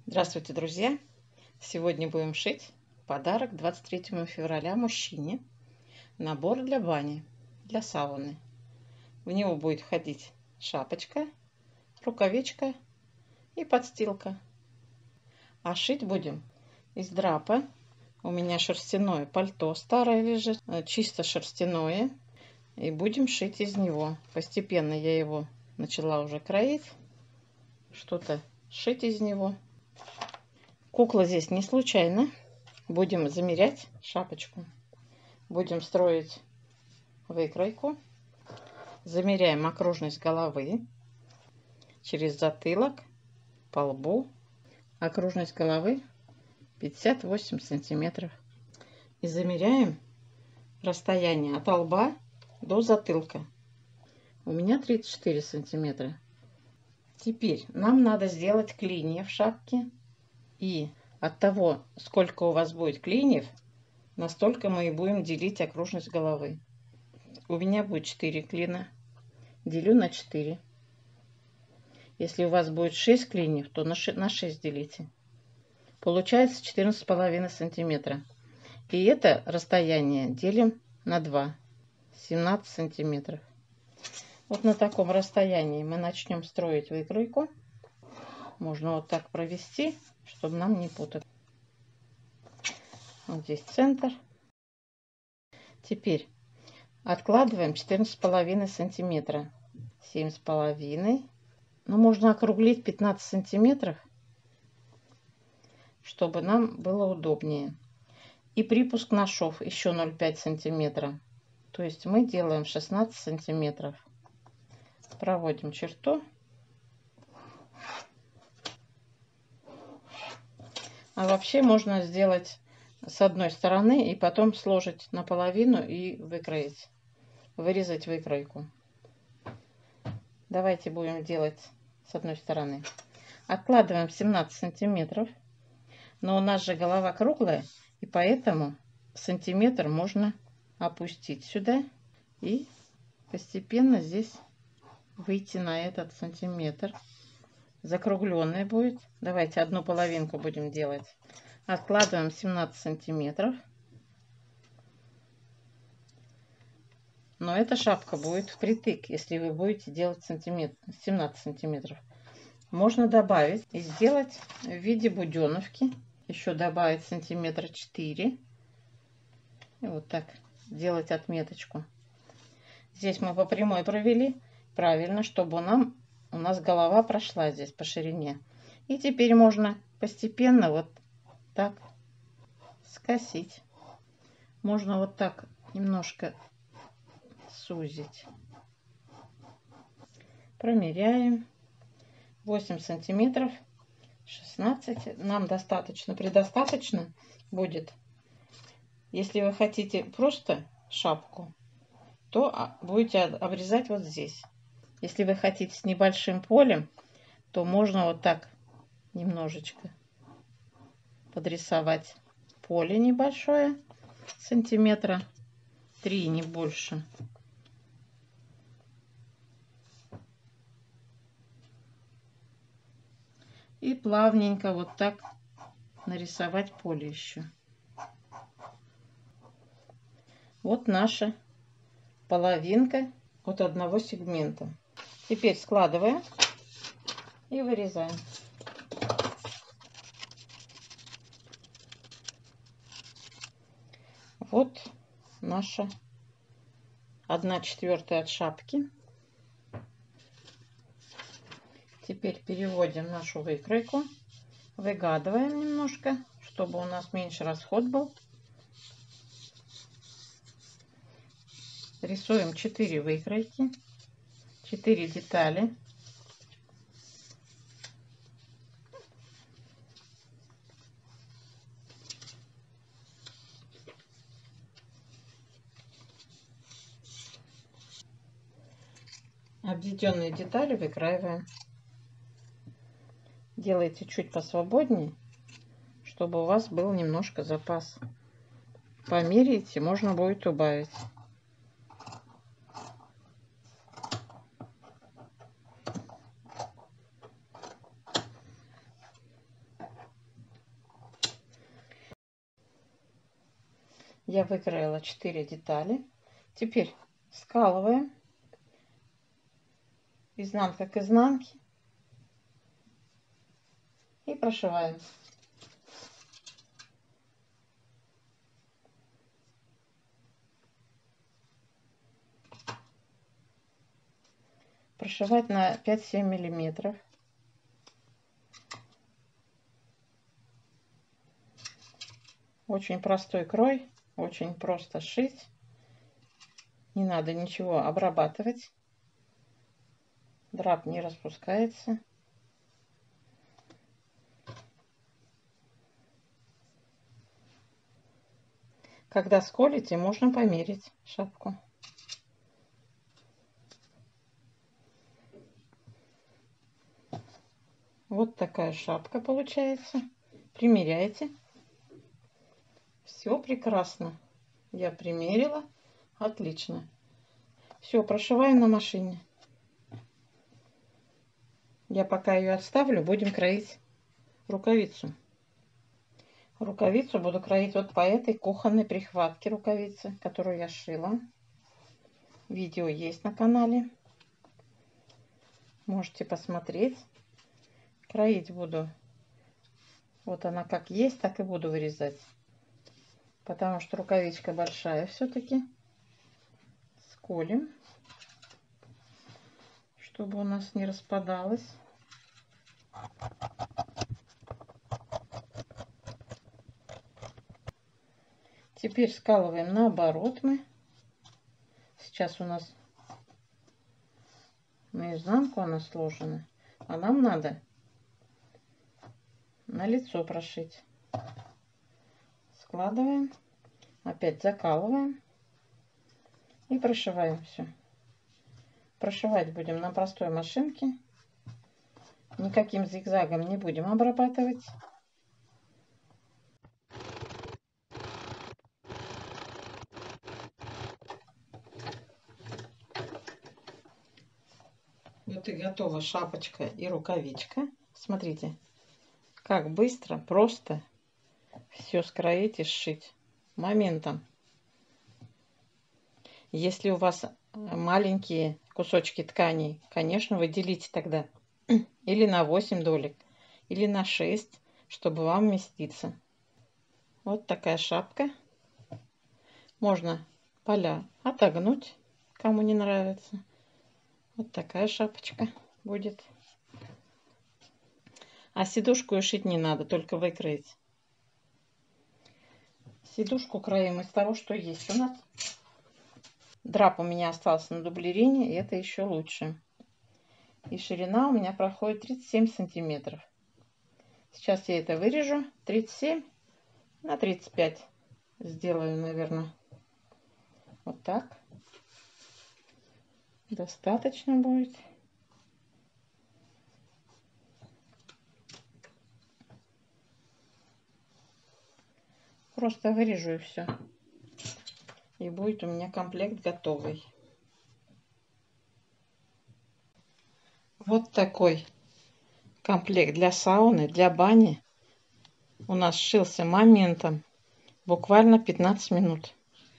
Здравствуйте, друзья! Сегодня будем шить подарок 23 февраля мужчине. Набор для бани, для сауны. В него будет входить шапочка, рукавичка и подстилка. А шить будем из драпа. У меня шерстяное пальто старое лежит, чисто шерстяное. И будем шить из него. Постепенно я его начала уже кроить, что-то шить из него. Кукла здесь не случайно. Будем замерять шапочку. Будем строить выкройку. Замеряем окружность головы через затылок, по лбу. Окружность головы 58 сантиметров. И замеряем расстояние от лба до затылка. У меня 34 сантиметра. Теперь нам надо сделать клинья в шапке. И от того, сколько у вас будет клиньев, настолько мы и будем делить окружность головы. У меня будет 4 клина. Делю на 4. Если у вас будет 6 клиньев, то на 6 делите. Получается 14,5 сантиметра. И это расстояние делим на 2. 17 сантиметров. Вот на таком расстоянии мы начнем строить выкройку. Можно вот так провести, чтобы нам не путать. Вот здесь центр. Теперь откладываем 14,5 сантиметра. 7,5. Ну, можно округлить 15 сантиметров, чтобы нам было удобнее. И припуск на шов еще 0,5 сантиметра. То есть мы делаем 16 сантиметров. Проводим черту. А вообще можно сделать с одной стороны и потом сложить наполовину и выкроить. Вырезать выкройку. Давайте будем делать с одной стороны. Откладываем 17 сантиметров. Но у нас же голова круглая, и поэтому сантиметр можно опустить сюда и постепенно здесь выйти на этот сантиметр. Закругленный будет. Давайте одну половинку будем делать. Откладываем 17 сантиметров. Но эта шапка будет впритык, если вы будете делать 17 сантиметров. Можно добавить и сделать в виде буденовки. Еще добавить сантиметра 4. И вот так делать отметочку. Здесь мы по прямой провели. Правильно, чтобы у нас голова прошла здесь по ширине. И теперь можно постепенно вот так скосить. Можно вот так немножко сузить. Промеряем. 8 сантиметров. 16. Нам достаточно, предостаточно будет. Если вы хотите просто шапку, то будете обрезать вот здесь. Если вы хотите с небольшим полем, то можно вот так немножечко подрисовать поле небольшое, сантиметра 3, не больше. И плавненько вот так нарисовать поле еще. Вот наша половинка от одного сегмента. Теперь складываем и вырезаем. Вот наша 1/4 от шапки. Теперь переводим нашу выкройку. Выгадываем немножко, чтобы у нас меньше расход был. Рисуем 4 выкройки, 4 детали. Обведенные детали выкраиваем. Делайте чуть посвободнее, чтобы у вас был немножко запас. Померяйте, можно будет убавить. Я выкроила 4 детали. Теперь скалываем изнанка к изнанке и прошиваем. Прошивать на 5-7 миллиметров. Очень простой крой, очень просто шить. Не надо ничего обрабатывать. Драп не распускается. Когда сколите, можно померить шапку. Вот такая шапка получается. Примеряйте. Все прекрасно. Я примерила. Отлично. Все, прошиваем на машине. Я пока ее отставлю, будем кроить рукавицу. Рукавицу буду кроить вот по этой кухонной прихватке рукавицы, которую я шила. Видео есть на канале. Можете посмотреть. Кроить буду. Вот она как есть, так и буду вырезать. Потому что рукавичка большая все-таки. Сколим, чтобы у нас не распадалось. Теперь скалываем наоборот мы. Сейчас у нас наизнанку она сложена, а нам надо на лицо прошить. Складываем, опять закалываем и прошиваем все. Прошивать будем на простой машинке. Никаким зигзагом не будем обрабатывать. Вот и готова шапочка и рукавичка. Смотрите, как быстро, просто все скроить и сшить моментом. Если у вас маленькие кусочки тканей, конечно, вы делите тогда или на 8 долек, или на 6, чтобы вам вместиться. Вот такая шапка. Можно поля отогнуть, кому не нравится. Вот такая шапочка будет. А сидушку шить не надо, только выкроить. Сидушку краем из того, что есть у нас. Драп у меня остался на дублерине, и это еще лучше. И ширина у меня проходит 37 сантиметров. Сейчас я это вырежу. 37 на 35 сделаю, наверное. Вот так. Достаточно будет. Просто вырежу и все. И будет у меня комплект готовый. Вот такой комплект для сауны, для бани. У нас сшился моментом. Буквально 15 минут.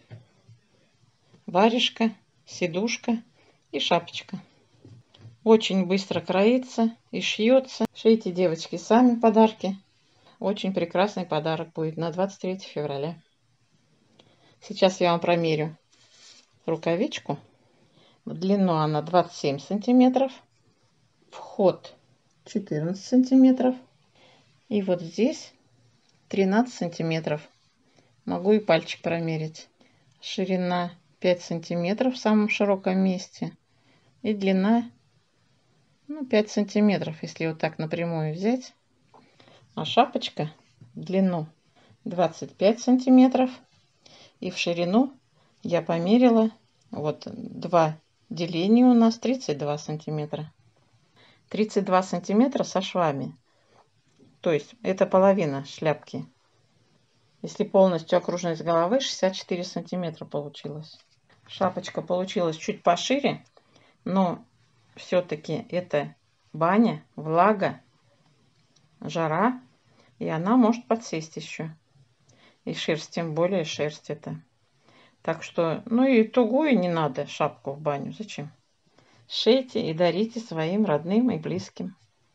Варежка, сидушка и шапочка. Очень быстро кроится и шьется. Шейте, девочки, сами подарки. Очень прекрасный подарок будет на 23 февраля. Сейчас я вам промерю рукавичку. В длину она 27 сантиметров. Вход 14 сантиметров. И вот здесь 13 сантиметров. Могу и пальчик промерить. Ширина 5 сантиметров в самом широком месте. И длина 5 сантиметров, если вот так напрямую взять. А шапочка в длину 25 сантиметров. И в ширину я померила. Вот два деления у нас 32 сантиметра. 32 сантиметра со швами. То есть это половина шляпки. Если полностью окружность головы, 64 сантиметра получилось. Шапочка получилась чуть пошире, но все-таки это баня, влага, жара, и она может подсесть еще. И шерсть, тем более шерсть это. Так что, ну и тугую не надо шапку в баню. Зачем? Шейте и дарите своим родным и близким.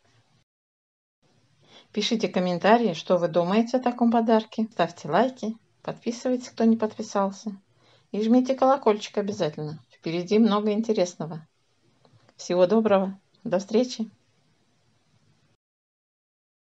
Пишите комментарии, что вы думаете о таком подарке. Ставьте лайки, подписывайтесь, кто не подписался. И жмите колокольчик обязательно. Впереди много интересного. Всего доброго. До встречи.